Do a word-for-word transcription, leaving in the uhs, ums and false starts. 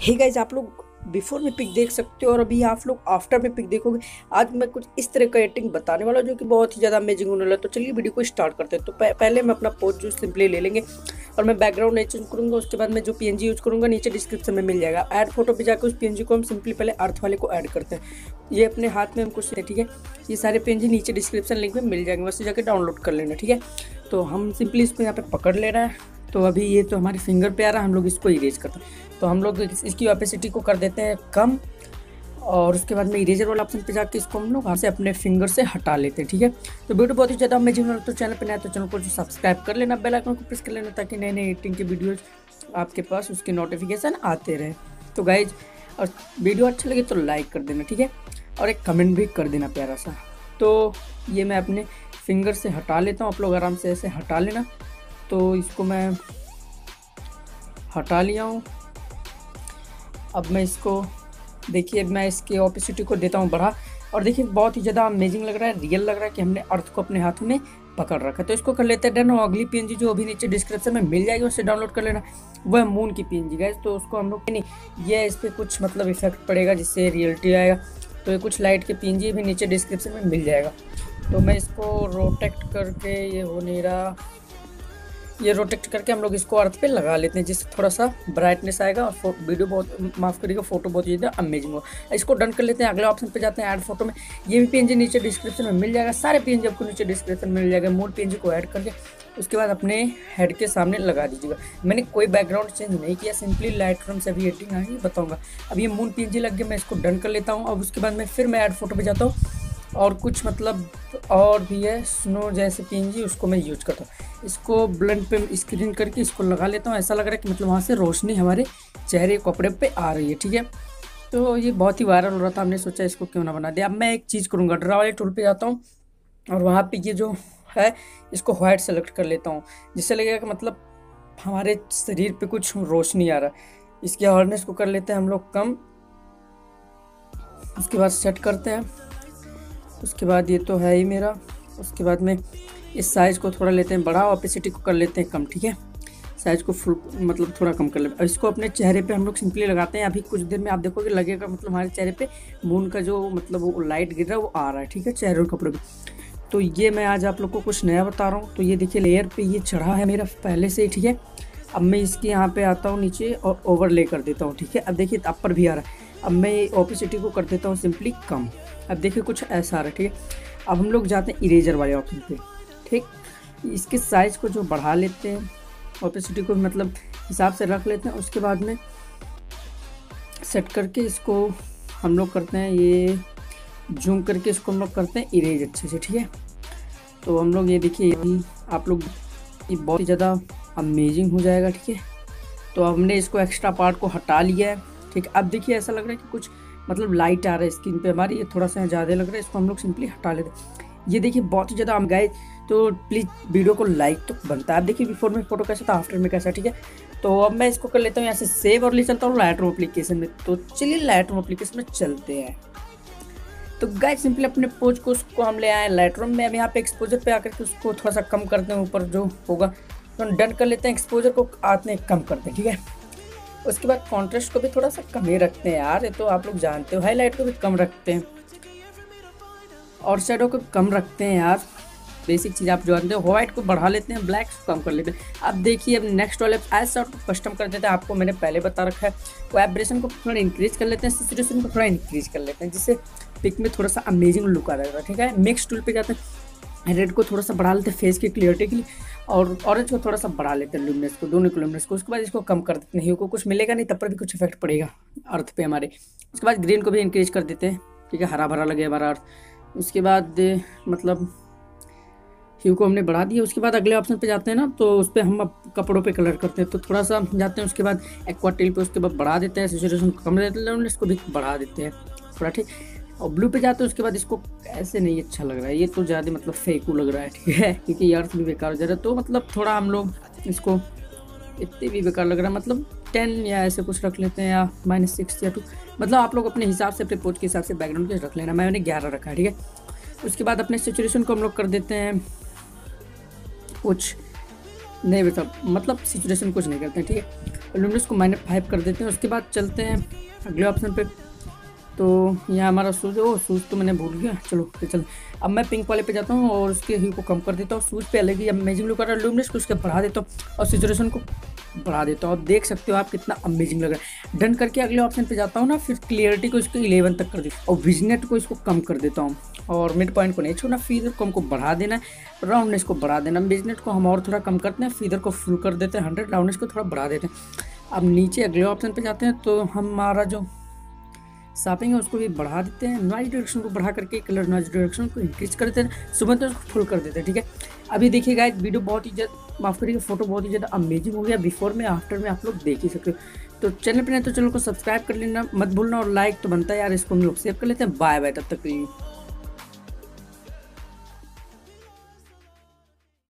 Hey guys, आप लोग before में पिक देख सकते हो और अभी आप लोग आफ्टर में पिक देखोगे। आज मैं कुछ इस तरह का एडिटिंग बताने वाला हूं जो कि बहुत ही ज़्यादा अमेजिंग होने वाला है। तो चलिए वीडियो को स्टार्ट करते हैं। तो पहले मैं अपना पोज जो सिंपली ले लेंगे और मैं बैकग्राउंड नहीं चेंज करूंगा। उसके बाद मैं जो पीएनजी यूज करूंगा नीचे डिस्क्रिप्शन में मिल जाएगा। ऐड फोटो पे जाकर उस पीएनजी को हम सिंपली पहले अर्थ वाले को ऐड करते हैं। ये अपने हाथ में हमको, ठीक है। ये सारे पीएनजी नीचे डिस्क्रिप्शन लिंक में मिल जाएंगे, वैसे जाकर डाउनलोड कर लेना, ठीक है। तो हम सिंपली इसको यहाँ पे पकड़ ले रहे हैं। तो अभी ये तो हमारी फिंगर पे आ रहा है, हम लोग इसको इरेज करते हैं। तो हम लोग इसकी ऑपेसिटी को कर देते हैं कम और उसके बाद में इरेजर वाला ऑप्शन पे जाके इसको हम लोग वहाँ से अपने फिंगर से हटा लेते हैं, ठीक है। तो वीडियो बहुत ही ज़्यादा अमेजिंग है। तो चैनल पे नया तो चैनल को सब्सक्राइब कर लेना, बेल आइकन को प्रेस कर लेना ताकि नए नए एडिटिंग के वीडियोज आपके पास उसके नोटिफिकेशन आते रहे। तो गाइज, और वीडियो अच्छा लगे तो लाइक कर देना, ठीक है, और एक कमेंट भी कर देना प्यारा सा। तो ये मैं अपने फिंगर से हटा लेता हूँ, आप लोग आराम से ऐसे हटा लेना। तो इसको मैं हटा लिया हूँ। अब मैं इसको देखिए, मैं इसके ऑपेसिटी को देता हूँ बढ़ा और देखिए बहुत ही ज़्यादा अमेजिंग लग रहा है, रियल लग रहा है कि हमने अर्थ को अपने हाथों में पकड़ रखा है। तो इसको कर लेते हैं डन। और अगली पीएनजी जो अभी नीचे डिस्क्रिप्शन में मिल जाएगी उससे डाउनलोड कर लेना, वो है मून की पीएनजी गाइस। तो उसको हम लोग नहीं, ये इस पर कुछ मतलब इफेक्ट पड़ेगा जिससे रियलिटी आएगा। तो ये कुछ लाइट के पीएनजी भी नीचे डिस्क्रिप्शन में मिल जाएगा। तो मैं इसको रोटेक्ट करके, ये हो नहीं रहा, ये रोटेक्ट करके हम लोग इसको अर्थ पे लगा लेते हैं जिससे थोड़ा सा ब्राइटनेस आएगा और वीडियो बहुत, माफ करिएगा, फोटो बहुत ज़्यादा अमेजिंग हो। इसको डन कर लेते हैं। अगले ऑप्शन पे जाते हैं ऐड फोटो में। ये भी पीएनजी नीचे डिस्क्रिप्शन में मिल जाएगा, सारे पीएनजी आपको नीचे डिस्क्रिप्शन में मिल जाएगा। मूल पीएनजी को ऐड करके उसके बाद अपने हेड के सामने लगा दीजिएगा। मैंने कोई बैकग्राउंड चेंज नहीं किया, सिंपली लाइटरूम से अभी एडिटिंग आगे बताऊँगा। अब ये मून पीएनजी लग गया, मैं इसको डन कर लेता हूँ। अब उसके बाद में फिर मैं ऐड फोटो पर जाता हूँ और कुछ मतलब और भी है स्नो जैसे पीएनजी, उसको मैं यूज करता हूँ। इसको ब्लेंड पे स्क्रीन करके इसको लगा लेता हूँ। ऐसा लग रहा है कि मतलब वहाँ से रोशनी हमारे चेहरे कपड़े पे आ रही है, ठीक है। तो ये बहुत ही वायरल हो रहा था, हमने सोचा इसको क्यों ना बना दिया। अब मैं एक चीज़ करूँगा, ड्रा वाले टूल पे जाता हूँ और वहाँ पे ये जो है इसको वाइट सेलेक्ट कर लेता हूँ, जिससे लगेगा कि मतलब हमारे शरीर पे कुछ रोशनी आ रहा है। इसकी हार्डनेस को कर लेते हैं हम लोग कम। उसके बाद सेट करते हैं। उसके बाद ये तो है ही मेरा। उसके बाद में इस साइज़ को थोड़ा लेते हैं बड़ा, ऑपेसिटी को कर लेते हैं कम, ठीक है। साइज़ को फुल मतलब थोड़ा कम कर लेते हैं। इसको अपने चेहरे पे हम लोग सिंपली लगाते हैं। अभी कुछ देर में आप देखोगे लगेगा मतलब हमारे चेहरे पे मून का जो मतलब वो लाइट गिर रहा है वो आ रहा है, ठीक है, चेहरे और कपड़े पे। तो ये मैं आज आप लोग को कुछ नया बता रहा हूँ। तो ये देखिए लेयर पे ये चढ़ा है मेरा पहले से ही, ठीक है। अब मैं इसके यहाँ पे आता हूँ नीचे और ओवरले कर देता हूँ, ठीक है। अब देखिए अपर भी आ रहा है। अब मैं ऑपेसिटी को कर देता हूँ सिंपली कम। अब देखिए कुछ ऐसा आ रहा है, ठीक है। अब हम लोग जाते हैं इरेजर वाले ऑप्शन पे, ठीक। इसके साइज़ को जो बढ़ा लेते हैं, ऑपेसिटी को मतलब हिसाब से रख लेते हैं। उसके बाद में सेट करके इसको हम लोग करते हैं, ये जूम करके इसको हम लोग करते हैं इरेज अच्छे से, ठीक है। तो हम लोग ये देखिए, आप लोग ये बहुत ही ज़्यादा अमेजिंग हो जाएगा, ठीक है। तो हमने इसको एक्स्ट्रा पार्ट को हटा लिया है, ठीक। अब देखिए ऐसा लग रहा है कि कुछ मतलब लाइट आ रहा है स्क्रीन पे हमारी, ये थोड़ा सा ज़्यादा लग रहा है, इसको हम लोग सिंपली हटा लेते हैं। ये देखिए बहुत ही ज़्यादा हम गाइस, तो प्लीज़ वीडियो को लाइक तो बनता है। आप देखिए बिफोर में फोटो कैसा था, आफ्टर में कैसा, ठीक है। तो अब मैं इसको कर लेता हूँ यहाँ से सेव और ले चलता हूँ लाइटरूम एप्लीकेशन में। तो चलिए लाइटरूम एप्लीकेशन में चलते हैं। तो गाइस सिंपली अपने पोज को उसको हम ले आए लाइटरूम में। अब यहाँ पे एक्सपोजर पे आकर के उसको थोड़ा सा कम करते हैं, ऊपर जो होगा तो डन कर लेते हैं। एक्सपोजर को आते कम करते हैं, ठीक है। उसके बाद कॉन्ट्रास्ट को भी थोड़ा सा कम ही रखते हैं यार, ये तो आप लोग जानते हो। हाईलाइट को भी कम रखते हैं और शैडो को कम रखते हैं यार, बेसिक चीज़ आप जानते हो। व्हाइट को बढ़ा लेते हैं, ब्लैक को कम कर लेते हैं। अब देखिए अब नेक्स्ट वाले ऐसा कस्टम कर देते हैं, आपको मैंने पहले बता रखा है। वाइब्रेशन को थोड़ा इंक्रीज कर लेते हैं, सैचुरेशन को थोड़ा इंक्रीज कर लेते हैं, जिससे पिक में थोड़ा सा अमेजिंग लुक आ जाएगा, ठीक है। मिक्स टूल पे जाते हैं, रेड को थोड़ा सा बढ़ा लेते हैं फेस की क्लियरिटी के लिए और ऑरेंज को थोड़ा सा बढ़ा लेते हैं लुमिनस को, दोनों को लुमिनस को। उसके बाद इसको कम कर देते हैं, ह्यू को कुछ मिलेगा नहीं, तब पर भी कुछ इफेक्ट पड़ेगा अर्थ पे हमारे। उसके बाद ग्रीन को भी इंक्रीज कर देते हैं, ठीक है, हरा भरा लगे हमारा अर्थ। उसके बाद मतलब ह्यू को हमने बढ़ा दिया। उसके बाद अगले ऑप्शन पे जाते हैं ना, तो उस पर हम अब कपड़ों पे कलर करते हैं, तो थोड़ा सा जाते हैं। उसके बाद एक्वाटिल पे उसके बाद बढ़ा देते हैं, सैचुरेशन को कम देते हैं, इसको भी बढ़ा देते हैं थोड़ा, ठीक। और ब्लू पे जाते हैं। उसके बाद इसको ऐसे नहीं अच्छा लग रहा है, ये तो ज़्यादा मतलब फेकू लग रहा है, ठीक है, क्योंकि ये अर्थ भी बेकार हो जा रहा है। तो मतलब थोड़ा हम लोग इसको, इतने भी बेकार लग रहा है, मतलब टेन या ऐसे कुछ रख लेते हैं, या माइनस सिक्स या टू, मतलब आप लोग अपने हिसाब से अपने पोज के हिसाब से बैकग्राउंड के रख लेना। मैंने ग्यारह रखा है, ठीक है। उसके बाद अपने सैचुरेशन को हम लोग कर देते हैं कुछ नहीं बेटा, मतलब सिचुएशन कुछ नहीं करते हैं, ठीक है। लुमिनस को माइनस फाइव कर देते हैं। उसके बाद चलते हैं अगले ऑप्शन पे। तो यहाँ हमारा सूज, ओ सूज तो मैंने भूल गया, चलो तो चल। अब मैं पिंक वाले पे जाता हूँ और उसके ह्यू को कम कर देता हूँ। सूज पे अलग ही अमेजिंग लुक आ रहा है। लुमिनस को उसके बढ़ा देता हूँ और सिचुएशन को बढ़ा देता हूँ। अब देख सकते हो आप कितना अमेजिंग लग रहा है। डन करके अगले ऑप्शन पे जाता हूँ ना, फिर क्लियरिटी को इसको इलेवन तक कर देता हूँ और विजनेट को इसको कम कर देता हूँ और मिड पॉइंट को नहीं छोड़ना। फीदर को हमको बढ़ा देना है, राउंडनेस को बढ़ा देना। विजनेट को हम और थोड़ा कम करते हैं, फीदर को फुल कर देते हैं हंड्रेड, राउंडनेस को थोड़ा बढ़ा देते हैं। अब नीचे अगले ऑप्शन पे जाते हैं तो हमारा जो शार्पिंग है उसको भी बढ़ा देते हैं। नॉइज डायरेक्शन को बढ़ा करके कलर नॉइज डायरेक्शन को इंक्रीज कर देते हैं। सुबह तो उसको फुल कर देते हैं, ठीक है। अभी देखिए गाइस, वीडियो बहुत ही ज़्यादा, माफ करिए, फोटो बहुत ही ज़्यादा अमेजिंग हो गया। बिफोर में आफ्टर में आप लोग देख ही सकते हो। तो चैनल पर नहीं तो चैनल को सब्सक्राइब कर लेना मत भूलना और लाइक तो बनता है यार, इसको हम लोग सेव कर लेते हैं। बाय बाय, तब तक के लिए।